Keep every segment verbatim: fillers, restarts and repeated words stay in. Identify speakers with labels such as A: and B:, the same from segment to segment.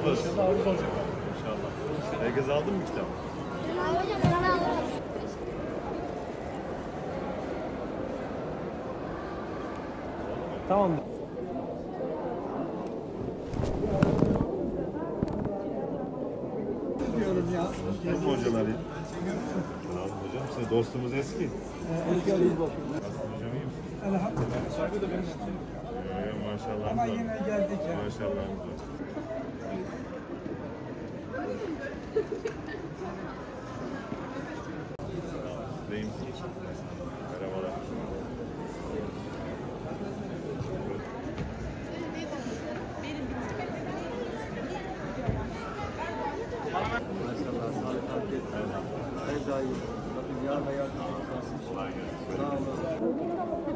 A: Toplarız. İnşallah arız olacak. İnşallah. Herkes aldın mı kitabı?
B: Tamam.
C: Diyorum ya.
A: Nasıl hocalar ya? Sağ olun hocam. Size dostumuz eski.
C: Eski Ali.
A: Nasılsın hocam, iyi misin?
C: Elhamdülillah. Saygı da benim.
A: Ee, maşallah.
C: Ama yine geldik ya.
A: Maşallah. Değil misin? Merhabalar.
D: Maşallah, sağlık, afiyet. Her daim. Rabbim yar hayatını olsun.
A: Kolay gelsin.
D: Sağ olun.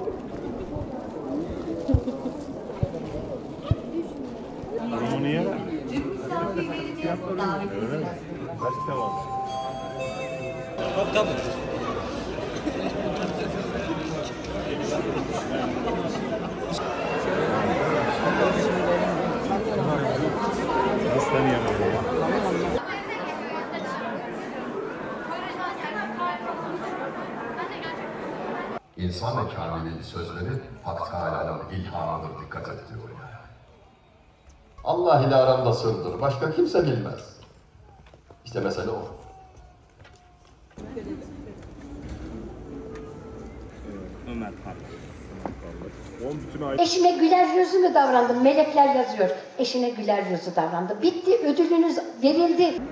A: Durumu niye verdin? Öyle mi? Kaç kitap aldın?
B: Tabii tabii.
A: Nasıl tanıyamadım ya?
E: İnsan ve kamilin sözleri Hak Teâlâ'nın ilhamıdır, dikkat et diyor yani. Allah ile aramda sırdır, başka kimse bilmez. İşte mesele o.
A: Ömer Parlak.
F: Eşine güler yüzlü mü davrandım? Melekler yazıyor. Eşine güler yüzlü davrandı. Bitti, ödülünüz verildi.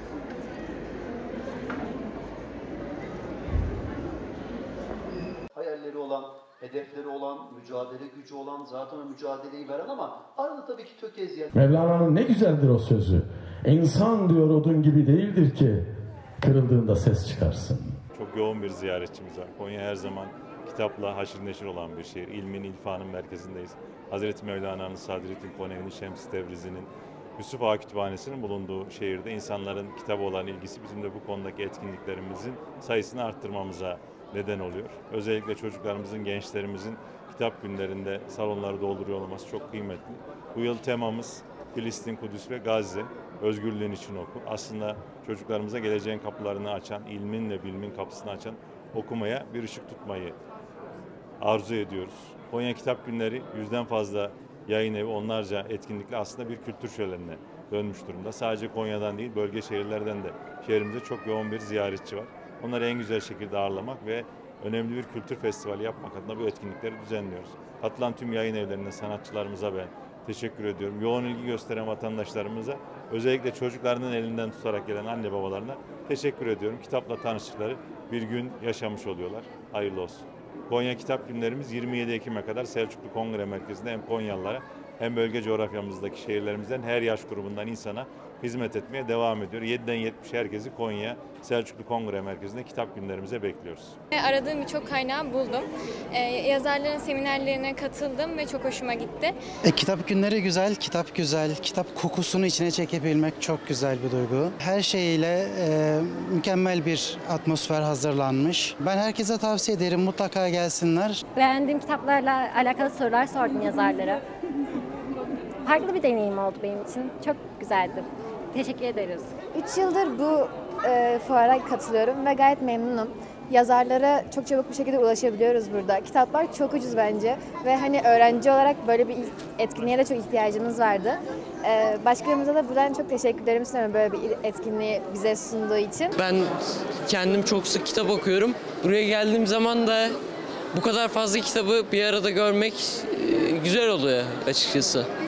G: Hayalleri olan, hedefleri olan, mücadele gücü olan, zaten o mücadeleyi veren ama arada tabii ki tökezleyen.
H: Mevlana'nın ne güzeldir o sözü. İnsan diyor odun gibi değildir ki kırıldığında ses çıkarsın.
A: Çok yoğun bir ziyaretçimiz var. Konya her zaman kitapla haşır neşir olan bir şehir. İlmin, ilfanın merkezindeyiz. Hazreti Mevlana'nın, Sadrettin Konevi'nin, Şems-i Tebriz'inin, Yusuf Ağa Kütüphanesi'nin bulunduğu şehirde insanların kitaba olan ilgisi bizim de bu konudaki etkinliklerimizin sayısını arttırmamıza neden oluyor. Özellikle çocuklarımızın, gençlerimizin kitap günlerinde salonları dolduruyor olması çok kıymetli. Bu yıl temamız Filistin, Kudüs ve Gazze. Özgürlüğün için oku. Aslında çocuklarımıza geleceğin kapılarını açan, ilmin ve bilimin kapısını açan okumaya bir ışık tutmayı arzu ediyoruz. Konya Kitap Günleri yüzden fazla yayın evi, onlarca etkinlikle aslında bir kültür şölenine dönmüş durumda. Sadece Konya'dan değil, bölge şehirlerden de şehrimize çok yoğun bir ziyaretçi var. Onları en güzel şekilde ağırlamak ve önemli bir kültür festivali yapmak adına bu etkinlikleri düzenliyoruz. Katılan tüm yayın evlerine, sanatçılarımıza ben teşekkür ediyorum. Yoğun ilgi gösteren vatandaşlarımıza, özellikle çocuklarının elinden tutarak gelen anne babalarına teşekkür ediyorum. Kitapla tanıştıkları bir gün yaşamış oluyorlar. Hayırlı olsun. Konya Kitap Günlerimiz yirmi yedi Ekim'e kadar Selçuklu Kongre Merkezi'nde hem Konyalılara hem bölge coğrafyamızdaki şehirlerimizden her yaş grubundan insana hizmet etmeye devam ediyor. yediden yetmişe herkesi Konya Selçuklu Kongre Merkezi'nde kitap günlerimize bekliyoruz.
I: Aradığım birçok kaynağı buldum. Ee, yazarların seminerlerine katıldım ve çok hoşuma gitti.
J: E, kitap günleri güzel, kitap güzel, kitap kokusunu içine çekebilmek çok güzel bir duygu. Her şeyiyle e, mükemmel bir atmosfer hazırlanmış. Ben herkese tavsiye ederim, mutlaka gelsinler.
K: Beğendiğim kitaplarla alakalı sorular sordum yazarlara. Farklı bir deneyim oldu benim için. Çok güzeldi. Teşekkür ederiz.
L: üç yıldır bu e, fuara katılıyorum ve gayet memnunum. Yazarlara çok çabuk bir şekilde ulaşabiliyoruz burada. Kitaplar çok ucuz bence ve hani öğrenci olarak böyle bir etkinliğe de çok ihtiyacımız vardı. E, başkanımıza da buradan çok teşekkürlerimi sunuyorum böyle bir etkinliği bize sunduğu için.
M: Ben kendim çok sık kitap okuyorum. Buraya geldiğim zaman da bu kadar fazla kitabı bir arada görmek güzel oluyor açıkçası.